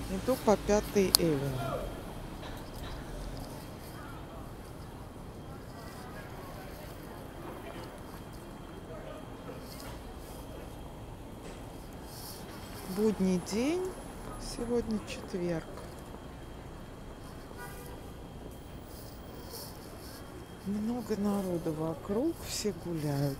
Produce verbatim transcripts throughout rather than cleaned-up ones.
Иду по Пятой Эллине. Будний день. Сегодня четверг. Много народу вокруг, все гуляют.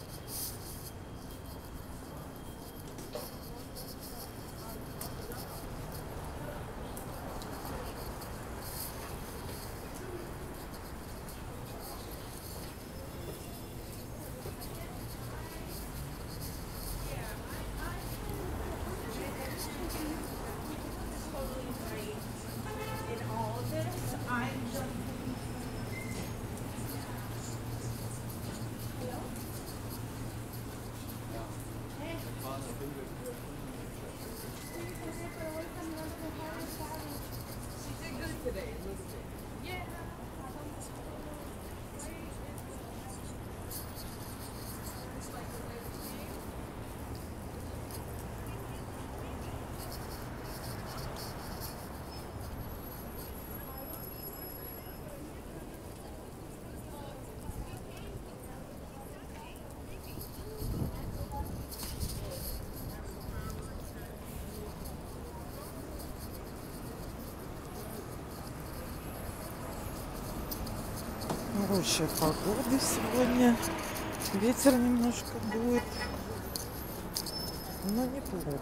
Хорошая погода сегодня. Ветер немножко будет, но неплохо.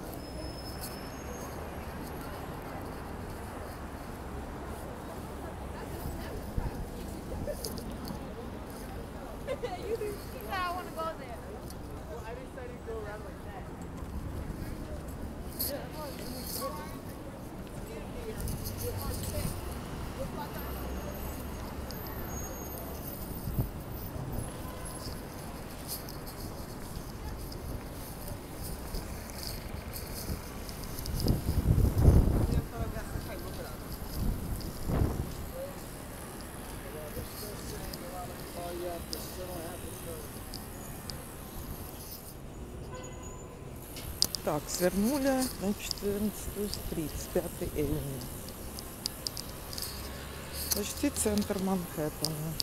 Так, свернули на четырнадцатую стрит с Пятой Эллине. Почти центр Манхэттена.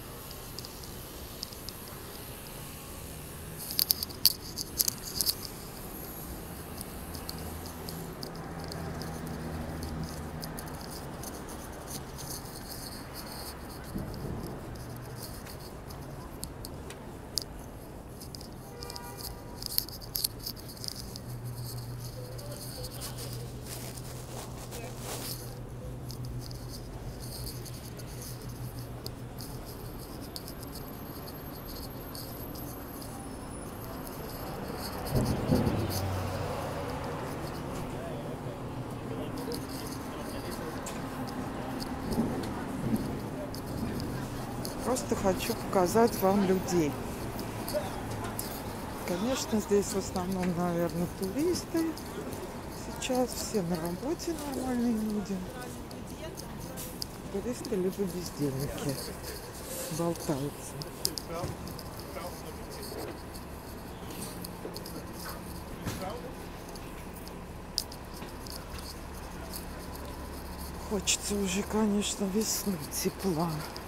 Просто хочу показать вам людей. Конечно, здесь в основном, наверное, туристы. Сейчас все на работе, нормальные люди. Туристы либо бездельники болтаются. Хочется уже, конечно, весны, тепла.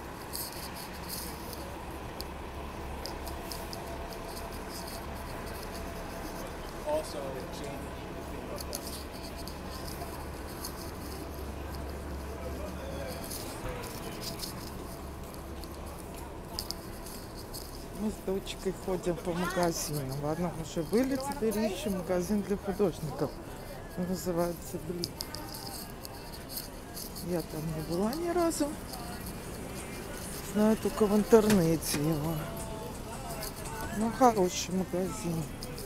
Мы с дочкой ходим по магазинам. В одном уже были, теперь ищем магазин для художников. Называется Блик. Я там не была ни разу. Знаю только в интернете его. Ну, хороший магазин.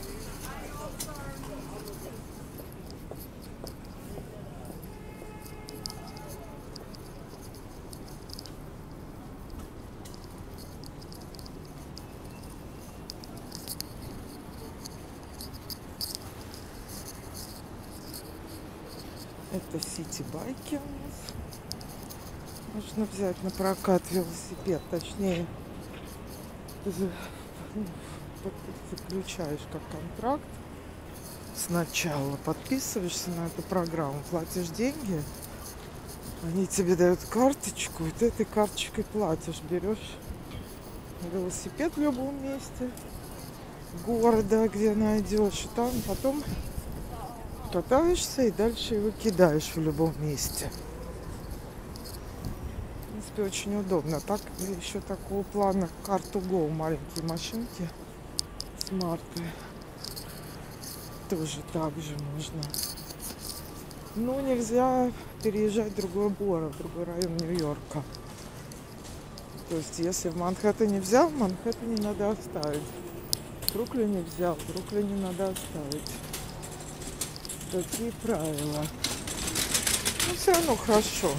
Это сити-байки у нас. Можно взять на прокат велосипед, точнее, ты заключаешь как контракт сначала. Подписываешься на эту программу, платишь деньги, они тебе дают карточку, и ты этой карточкой платишь. Берешь велосипед в любом месте города, где найдешь, и там потом катаешься и дальше его кидаешь в любом месте. В принципе, очень удобно. Так еще такого плана Car2Go, маленькие машинки смарты. Тоже так же можно. Но нельзя переезжать в другой город, в другой район Нью-Йорка. То есть, если в Манхэттене взял, в Манхэттене надо оставить. В Бруклине взял, в Бруклине надо оставить. Такие правила. Но все равно хорошо.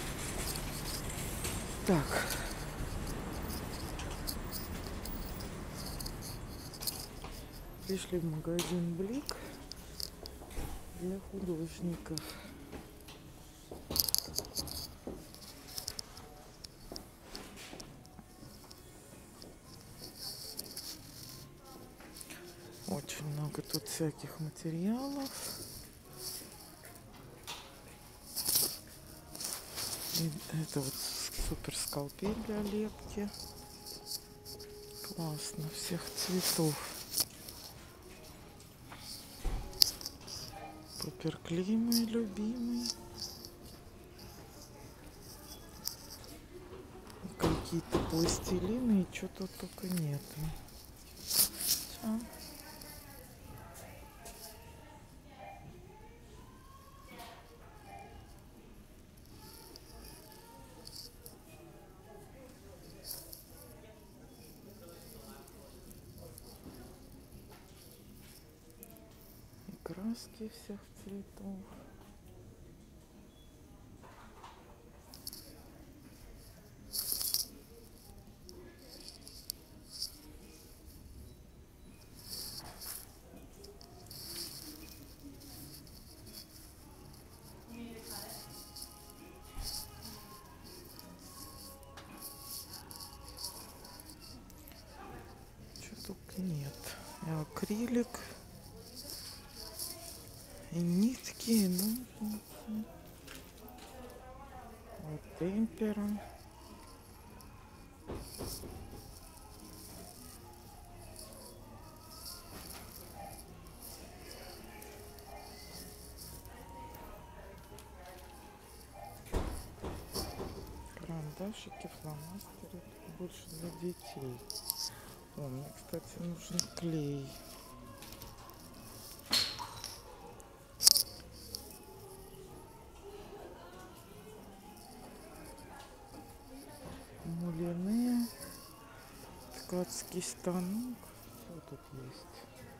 Так. Пришли в магазин Блик для художников. Очень много тут всяких материалов. И это вот супер скалпель для лепки. Классно, всех цветов. Суперклей мой любимый. Какие-то пластилины и что тут только нету. Все. Краски всех цветов. Что только нет. И акрилик. И нитки, ну, вот темпера. Карандашики, фломастеры, больше для детей. О, мне, кстати, нужен клей. Мулине, ткацкий станок. Что тут есть?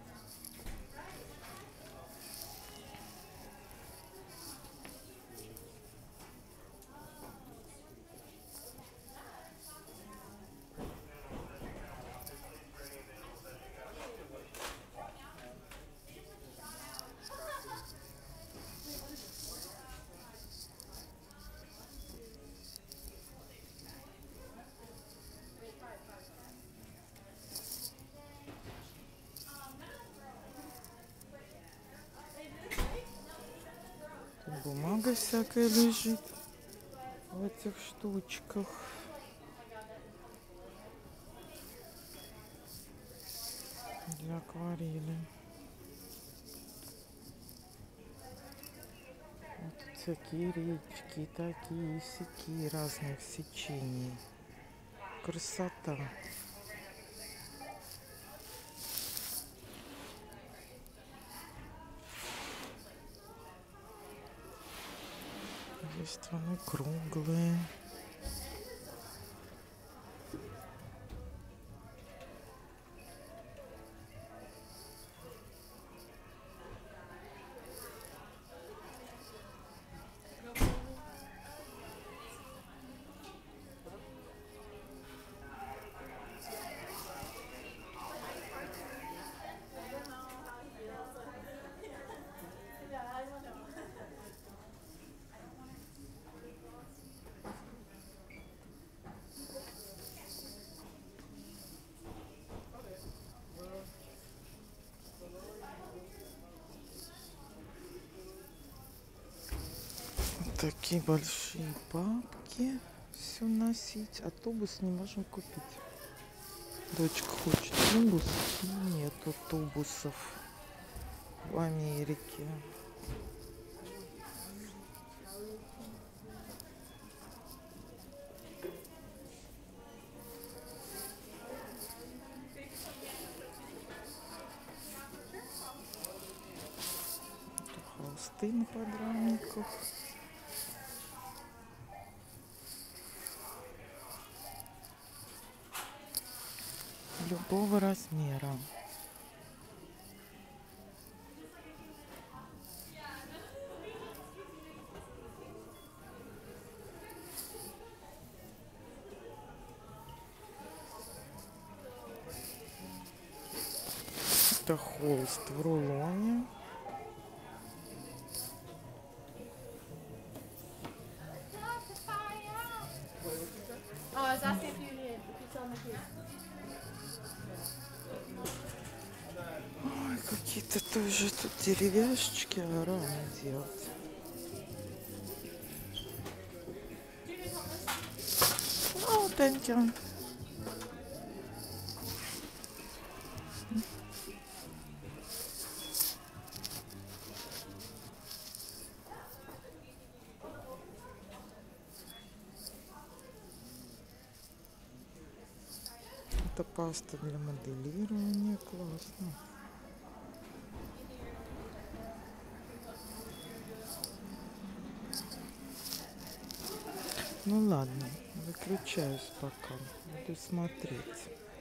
Бумага всякая лежит в этих штучках. Для акварели. Вот тут всякие речки, такие, сякие, разных сечений. Красота. Есть страны круглые. такие большие папки. Все носить. Автобус не можем купить. Дочка хочет тубус. Нету тубусов в Америке. Холсты на подрамниках. Любого размера. Это холст в рулоне. Ой, какие-то тоже тут деревяшечки, а рано делать. Oh, thank you. Это паста для моделирования. Классно. Ну ладно, выключаюсь пока. Буду смотреть.